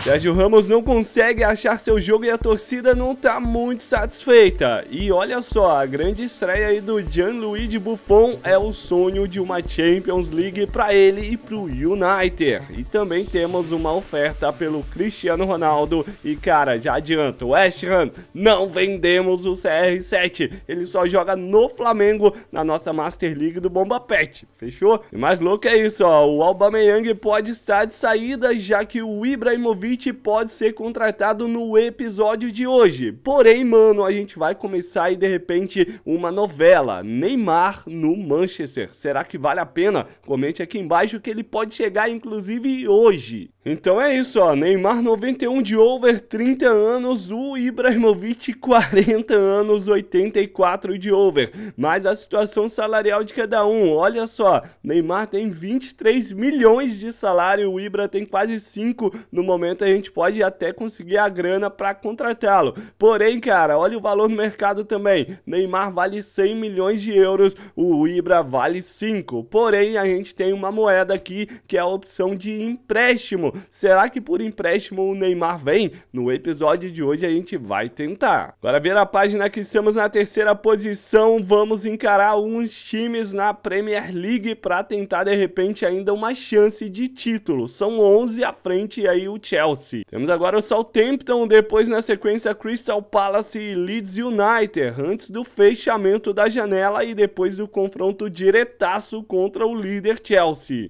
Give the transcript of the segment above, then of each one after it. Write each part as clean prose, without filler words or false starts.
Sérgio Ramos não consegue achar seu jogo e a torcida não tá muito satisfeita. E olha só, a grande estreia aí do Gianluigi Buffon é o sonho de uma Champions League para ele e pro United. E também temos uma oferta pelo Cristiano Ronaldo. E cara, já adianto, West Ham, não vendemos o CR7. Ele só joga no Flamengo na nossa Master League do Bomba Pet. Fechou? E mais louco é isso, ó. O Aubameyang pode estar de saída, já que o Ibrahimovic pode ser contratado no episódio de hoje. Porém, mano, a gente vai começar aí de repente uma novela. Neymar no Manchester. Será que vale a pena? Comente aqui embaixo que ele pode chegar inclusive hoje. Então é isso, ó. Neymar 91 de over, 30 anos. O Ibrahimovic 40 anos, 84 de over. Mas a situação salarial de cada um, olha só. Neymar tem 23 milhões de salário, o Ibra tem quase 5 no momento. A gente pode até conseguir a grana para contratá-lo. Porém, cara, olha o valor no mercado também. Neymar vale 100 milhões de euros, o Ibra vale 5. Porém, a gente tem uma moeda aqui que é a opção de empréstimo. Será que por empréstimo o Neymar vem? No episódio de hoje a gente vai tentar. Agora ver a página que estamos na terceira posição, vamos encarar alguns times na Premier League para tentar de repente ainda uma chance de título. São 11 à frente e aí o Chelsea. Temos agora o Southampton, depois na sequência Crystal Palace e Leeds United, antes do fechamento da janela e depois do confronto diretaço contra o líder Chelsea.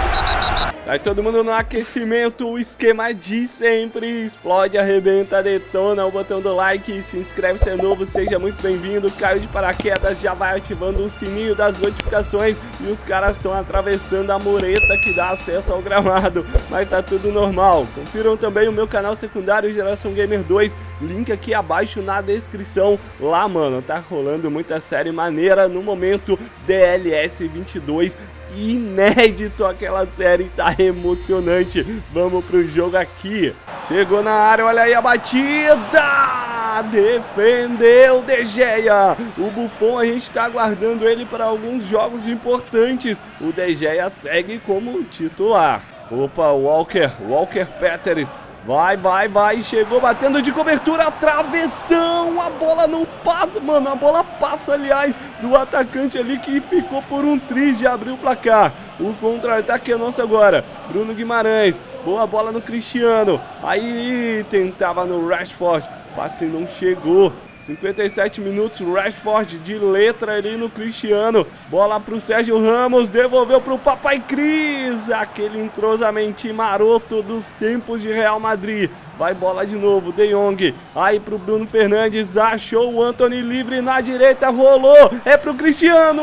Tá aí todo mundo no aquecimento, o esquema de sempre, explode, arrebenta, detona o botão do like, se inscreve se é novo, seja muito bem-vindo, caiu de paraquedas, já vai ativando o sininho das notificações e os caras estão atravessando a mureta que dá acesso ao gramado, mas tá tudo normal. Confiram também o meu canal secundário Geração Gamer 2, link aqui abaixo na descrição. Lá, mano, tá rolando muita série maneira no momento, DLS 22, inédito, aquela série tá emocionante. Vamos pro jogo aqui. Chegou na área, olha aí a batida. Defendeu De Gea. O Buffon, a gente tá aguardando ele para alguns jogos importantes. O De Gea segue como titular. Opa, Walker Peters. Vai, chegou batendo de cobertura, travessão, a bola não passa, mano, a bola passa, aliás, do atacante ali que ficou por um triz de abrir o placar. O contra-ataque é nosso agora, Bruno Guimarães, boa bola no Cristiano, aí tentava no Rashford, passe não chegou. 57 minutos, Rashford de letra ali no Cristiano, bola pro Sérgio Ramos, devolveu pro Papai Cris, aquele entrosamento maroto dos tempos de Real Madrid. Vai bola de novo, De Jong, aí pro Bruno Fernandes, achou o Antony livre na direita, rolou, é pro Cristiano,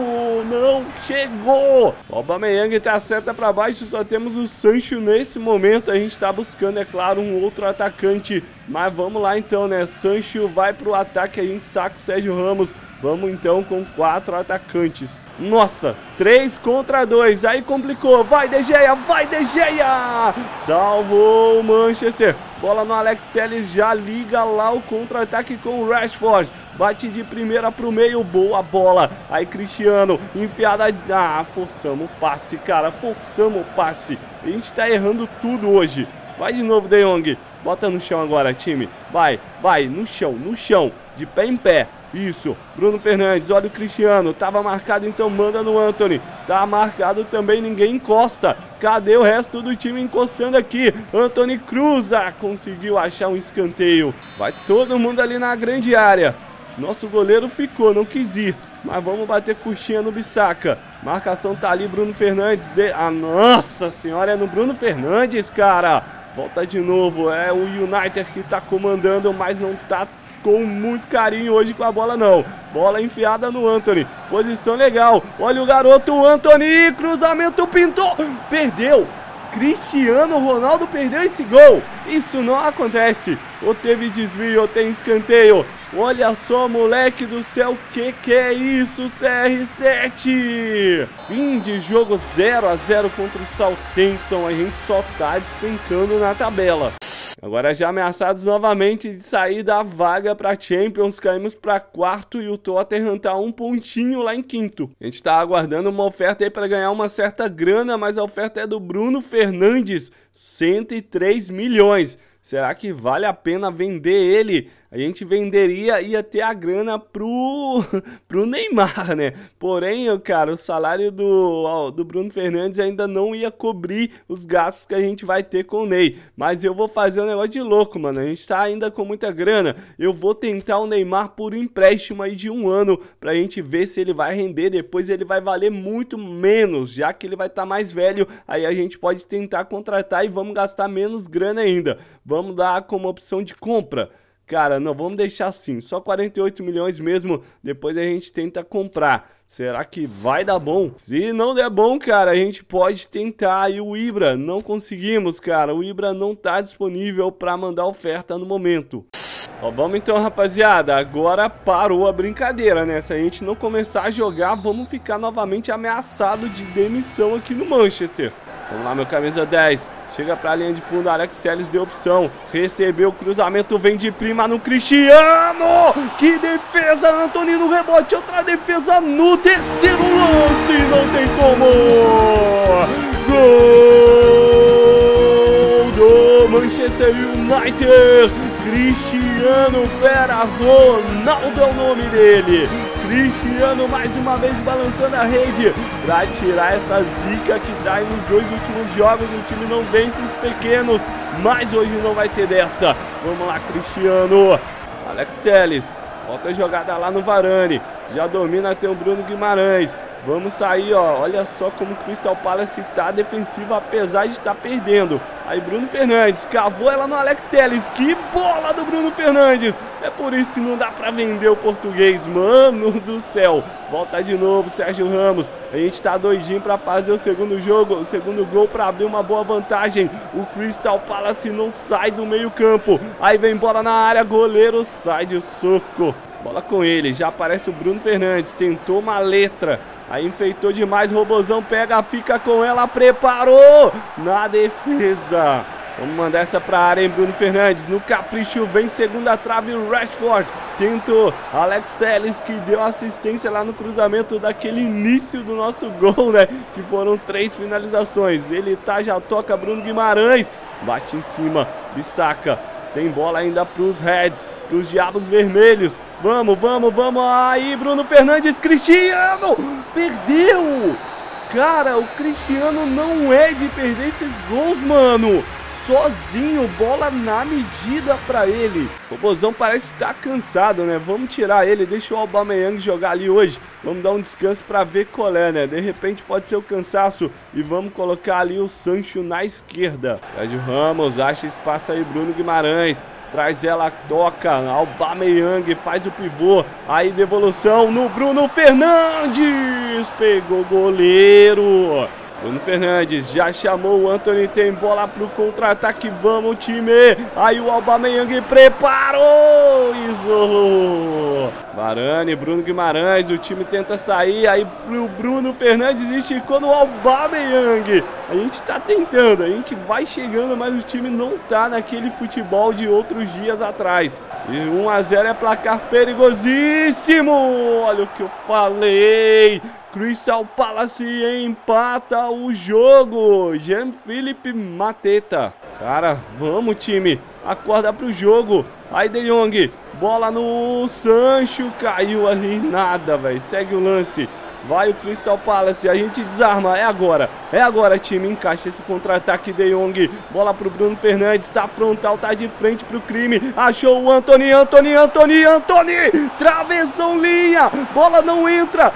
não chegou. O Aubameyang tá seta pra baixo, só temos o Sancho nesse momento, a gente tá buscando, é claro, um outro atacante, mas vamos lá então, né, Sancho vai pro ataque, a gente saca o Sérgio Ramos. Vamos então com 4 atacantes. Nossa, 3 contra 2. Aí complicou. Vai, De Gea! Salvou o Manchester. Bola no Alex Telles. Já liga lá o contra-ataque com o Rashford. Bate de primeira pro meio. Boa bola. Aí Cristiano. Enfiada. Ah, forçamos o passe, cara. Forçamos o passe. A gente tá errando tudo hoje. Vai de novo, De Jong. Bota no chão agora, time. Vai. No chão. De pé em pé. Isso, Bruno Fernandes, olha o Cristiano, tava marcado, então manda no Antony, tá marcado também, ninguém encosta, cadê o resto do time encostando aqui? Antony cruza, conseguiu achar um escanteio, vai todo mundo ali na grande área, nosso goleiro ficou, não quis ir, mas vamos bater coxinha no Bissaka, marcação tá ali, Bruno Fernandes, nossa senhora, é no Bruno Fernandes, cara, volta de novo, é o United que tá comandando, mas não tá com muito carinho hoje com a bola não. Bola enfiada no Antony. Posição legal. Olha o garoto, o Antony. Cruzamento, pintou. Perdeu. Cristiano Ronaldo perdeu esse gol. Isso não acontece. Ou teve desvio, ou tem escanteio. Olha só, moleque do céu. Que é isso, CR7? Fim de jogo 0 a 0 contra o Southampton. A gente só tá despencando na tabela. Agora já ameaçados novamente de sair da vaga pra Champions, caímos pra quarto e o Tottenham tá um pontinho lá em quinto. A gente tá aguardando uma oferta aí pra ganhar uma certa grana, mas a oferta é do Bruno Fernandes, 103 milhões. Será que vale a pena vender ele? A gente venderia, ia ter a grana pro Neymar, né? Porém, cara, o salário do Bruno Fernandes ainda não ia cobrir os gastos que a gente vai ter com o Ney. Mas eu vou fazer um negócio de louco, mano. A gente tá ainda com muita grana. Eu vou tentar o Neymar por empréstimo aí de 1 ano, pra gente ver se ele vai render. Depois ele vai valer muito menos, já que ele vai estar mais velho. Aí a gente pode tentar contratar e vamos gastar menos grana ainda. Vamos dar como opção de compra. Cara, não, vamos deixar assim, só 48 milhões mesmo, depois a gente tenta comprar. Será que vai dar bom? Se não der bom, cara, a gente pode tentar aí o Ibra. Não conseguimos, cara, o Ibra não tá disponível para mandar oferta no momento. Ó, vamos então, rapaziada, agora parou a brincadeira, né? Se a gente não começar a jogar, vamos ficar novamente ameaçado de demissão aqui no Manchester. Vamos lá, meu camisa 10. Chega pra linha de fundo, Alex Telles deu opção. Recebeu o cruzamento, vem de prima no Cristiano! Que defesa, Antony no rebote. Outra defesa no terceiro lance. Não tem como! Gol do Manchester United! Cristiano Fera Ronaldo é o nome dele. Cristiano mais uma vez balançando a rede pra tirar essa zica que tá aí nos 2 últimos jogos. O time não vence os pequenos, mas hoje não vai ter dessa. Vamos lá, Cristiano. Alex Telles, volta a jogada lá no Varane. Já domina, tem o Bruno Guimarães. Vamos sair, ó. Olha só como o Crystal Palace tá defensivo, apesar de estar perdendo. Aí Bruno Fernandes, cavou ela no Alex Telles. Que bola do Bruno Fernandes. É por isso que não dá pra vender o português, mano do céu. Volta de novo, Sérgio Ramos. A gente tá doidinho pra fazer o segundo jogo, o segundo gol pra abrir uma boa vantagem. O Crystal Palace não sai do meio campo. Aí vem bola na área, goleiro sai de soco. Bola com ele, já aparece o Bruno Fernandes, tentou uma letra. Aí enfeitou demais, Robozão pega, fica com ela, preparou na defesa. Vamos mandar essa pra área, hein, Bruno Fernandes. No capricho, vem segunda trave, o Rashford. Tentou, Alex Telles que deu assistência lá no cruzamento daquele início do nosso gol, né? Que foram 3 finalizações. Ele tá, já toca, Bruno Guimarães. Bate em cima, Bissaka. Tem bola ainda pros Reds, pros Diabos Vermelhos. Vamos, vamos, vamos. Aí, Bruno Fernandes, Cristiano! Perdeu! Cara, o Cristiano não é de perder esses gols, mano. Sozinho, bola na medida pra ele. O Robozão parece estar cansado, né? Vamos tirar ele, deixa o Aubameyang jogar ali hoje. Vamos dar um descanso pra ver qual é, né? De repente pode ser o cansaço. E vamos colocar ali o Sancho na esquerda. Sérgio Ramos, acha espaço aí, Bruno Guimarães. Traz ela, toca, Aubameyang faz o pivô. Aí devolução no Bruno Fernandes. Pegou o goleiro. Bruno Fernandes já chamou o Antony, tem bola pro contra-ataque, vamos time. Aí o Aubameyang preparou, isolou. Varane, Bruno Guimarães, o time tenta sair, aí o Bruno Fernandes esticou no Aubameyang. A gente tá tentando, a gente vai chegando, mas o time não tá naquele futebol de outros dias atrás. E 1 a 0 é placar perigosíssimo, olha o que eu falei. Crystal Palace empata o jogo. Jean-Philippe Mateta. Cara, vamos time. Acorda pro jogo. Aí De Jong. Bola no Sancho. Caiu ali. Nada, velho. Segue o lance. Vai o Crystal Palace, a gente desarma, é agora time, encaixa esse contra-ataque, De Jong, bola pro Bruno Fernandes, tá frontal, tá de frente pro crime, achou o Antony, travessão, linha, bola não entra,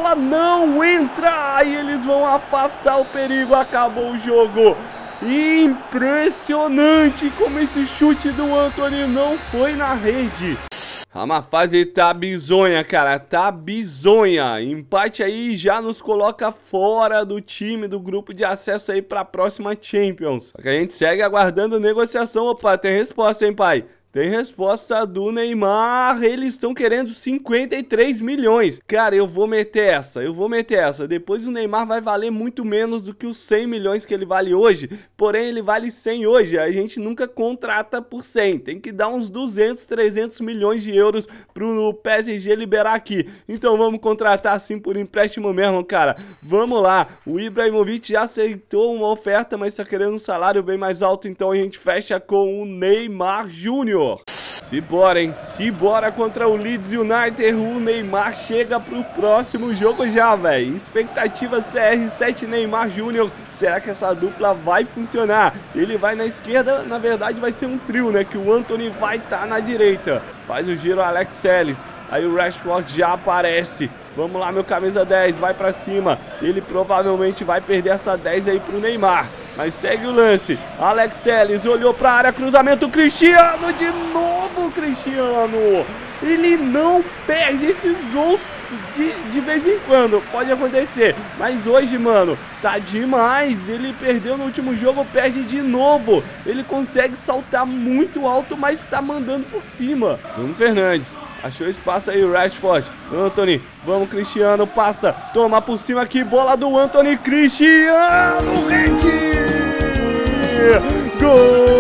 aí eles vão afastar o perigo, acabou o jogo. Impressionante como esse chute do Antony não foi na rede. A fase tá bizonha, cara, tá bizonha. Empate aí já nos coloca fora do time do grupo de acesso aí pra próxima Champions. Só que a gente segue aguardando negociação. Opa, tem resposta, hein, pai? Tem resposta do Neymar, eles estão querendo 53 milhões. Cara, eu vou meter essa. Depois o Neymar vai valer muito menos do que os 100 milhões que ele vale hoje. Porém, ele vale 100 hoje. A gente nunca contrata por 100. Tem que dar uns 200, 300 milhões de euros pro PSG liberar aqui. Então vamos contratar assim por empréstimo mesmo, cara. Vamos lá. O Ibrahimovic já aceitou uma oferta, mas tá querendo um salário bem mais alto. Então a gente fecha com o Neymar Júnior. Simbora, hein? Simbora contra o Leeds United. O Neymar chega pro próximo jogo já, velho. Expectativa CR7 Neymar Júnior. Será que essa dupla vai funcionar? Ele vai na esquerda, na verdade vai ser um trio, né? Que o Antony vai estar na direita. Faz o giro Alex Telles. Aí o Rashford já aparece. Vamos lá, meu camisa 10, vai pra cima. Ele provavelmente vai perder essa 10 aí pro Neymar. Mas segue o lance. Alex Telles olhou pra área, cruzamento, Cristiano, de novo Cristiano. Ele não perde esses gols de vez em quando, pode acontecer. Mas hoje, mano, tá demais. Ele perdeu no último jogo, perde de novo. Ele consegue saltar muito alto, mas tá mandando por cima. Bruno Fernandes. Achou espaço aí o Rashford. Antony, vamos Cristiano, passa, toma por cima aqui, bola do Antony, Cristiano, rede! Gol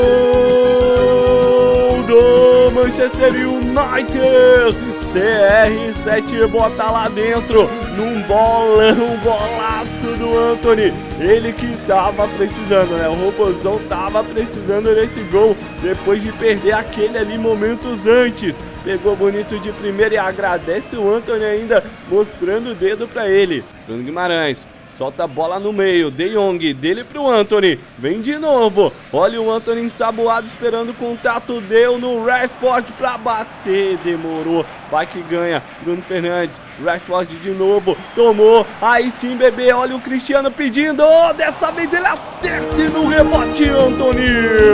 do Manchester United! CR7 bota lá dentro, num bolão, bolaço do Antony. Ele que tava precisando, né? O robozão tava precisando desse gol, depois de perder aquele ali momentos antes. Pegou bonito de primeira e agradece o Antony ainda, mostrando o dedo pra ele. Bruno Guimarães, solta a bola no meio, De Jong, dele pro Antony, vem de novo. Olha o Antony ensaboado, esperando o contato, deu no Rashford pra bater, demorou, vai que ganha. Bruno Fernandes, Rashford de novo, tomou, aí sim bebê, olha o Cristiano pedindo, dessa vez ele acerta e no rebote, Antony.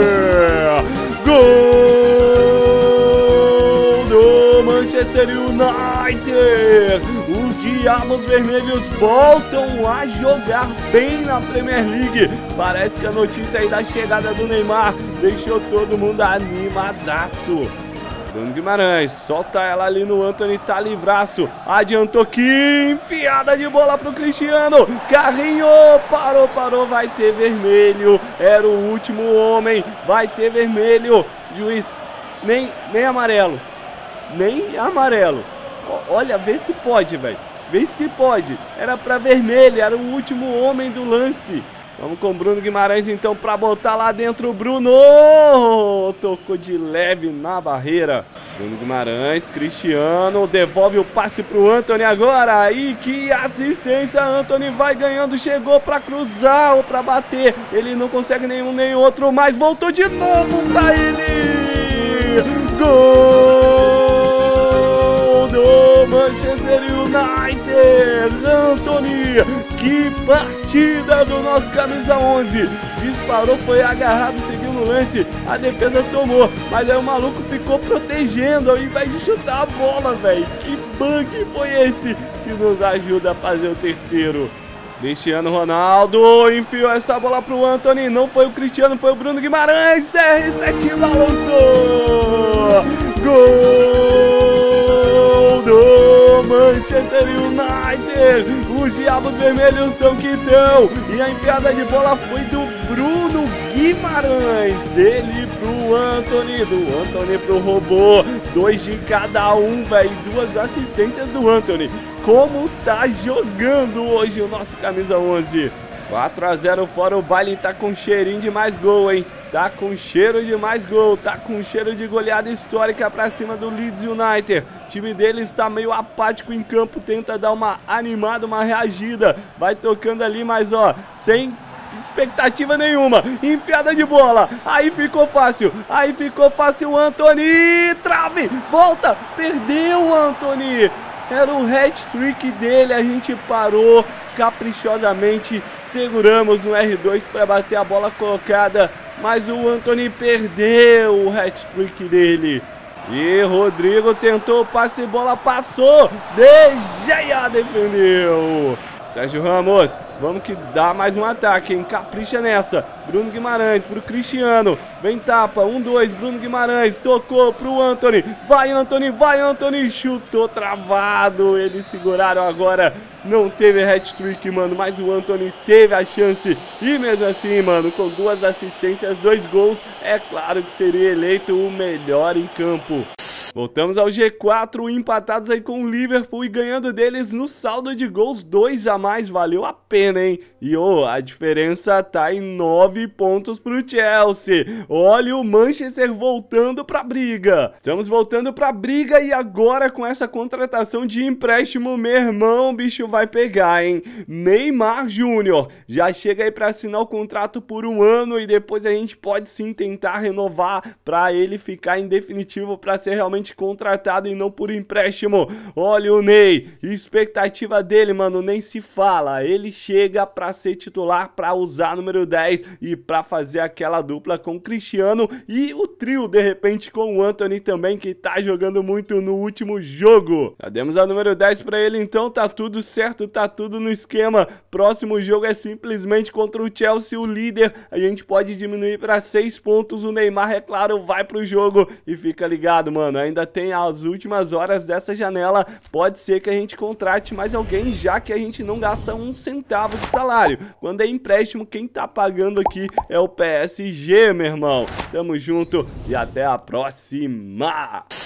Gol do Manchester United! Os Diabos Vermelhos voltam a jogar bem na Premier League. Parece que a notícia aí da chegada do Neymar deixou todo mundo animadaço. Bruno Guimarães, solta ela ali no Antony, tá livraço, adiantou que enfiada de bola pro Cristiano, carrinho, parou, vai ter vermelho, era o último homem, vai ter vermelho, juiz, nem amarelo. Nem amarelo. Olha, vê se pode, velho. Vê se pode. Era pra vermelho, era o último homem do lance. Vamos com o Bruno Guimarães então pra botar lá dentro o Bruno. Tocou de leve na barreira. Bruno Guimarães, Cristiano, devolve o passe pro Antony agora. E que assistência, Antony vai ganhando, chegou pra cruzar ou pra bater. Ele não consegue nenhum nem outro, mas voltou de novo pra ele. Gol do Manchester United, Antony, que partida do nosso camisa 11, disparou, foi agarrado, seguiu no lance, a defesa tomou, mas aí o maluco ficou protegendo ao invés de chutar a bola, velho. Que bug foi esse que nos ajuda a fazer o terceiro? Cristiano Ronaldo enfiou essa bola pro Antony, não foi o Cristiano, foi o Bruno Guimarães, CR7 balançou, gol do Manchester United, os Diabos Vermelhos estão que estão, e a enfiada de bola foi do Bruno Guimarães, dele pro Antony, do Antony pro robô, 2 de cada um, velho, 2 assistências do Antony. Como tá jogando hoje o nosso camisa 11. 4-0 fora o baile, tá com cheirinho de mais gol, hein? Tá com cheiro de mais gol, tá com cheiro de goleada histórica pra cima do Leeds United. O time deles está meio apático em campo, tenta dar uma animada, uma reagida. Vai tocando ali, mas ó, sem expectativa nenhuma, enfiada de bola, aí ficou fácil, o Antony, trave, volta, perdeu o Antony. Era o hat-trick dele, a gente parou caprichosamente, seguramos no R2 para bater a bola colocada, mas o Antony perdeu o hat-trick dele. E Rodrigo tentou o passe, bola passou, De Gea defendeu. Sérgio Ramos, vamos que dá mais um ataque, hein? Capricha nessa. Bruno Guimarães pro Cristiano. Vem tapa, 1-2, Bruno Guimarães. Tocou pro Antony. Vai, Antony. Chutou travado. Eles seguraram agora. Não teve hat-trick, mano, mas o Antony teve a chance. E mesmo assim, mano, com 2 assistências, 2 gols, é claro que seria eleito o melhor em campo. Voltamos ao G4, empatados aí com o Liverpool e ganhando deles no saldo de gols, 2 a mais, valeu a pena, hein? E a diferença tá em 9 pontos pro Chelsea. Olha o Manchester voltando pra briga. Estamos voltando pra briga e agora com essa contratação de empréstimo, meu irmão, o bicho vai pegar, hein? Neymar Júnior já chega aí pra assinar o contrato por 1 ano e depois a gente pode sim tentar renovar pra ele ficar em definitivo, pra ser realmente contratado e não por empréstimo. Olha o Ney, expectativa dele, mano, nem se fala. Ele chega pra ser titular, pra usar número 10 e pra fazer aquela dupla com o Cristiano e o trio, de repente, com o Antony também, que tá jogando muito no último jogo. Já demos a número 10 pra ele, então tá tudo certo, tá tudo no esquema. Próximo jogo é simplesmente contra o Chelsea, o líder. A gente pode diminuir pra 6 pontos. O Neymar, é claro, vai pro jogo e fica ligado, mano. Ainda tem as últimas horas dessa janela, pode ser que a gente contrate mais alguém, já que a gente não gasta 1 centavo de salário. Quando é empréstimo, quem tá pagando aqui é o PSG, meu irmão. Tamo junto e até a próxima!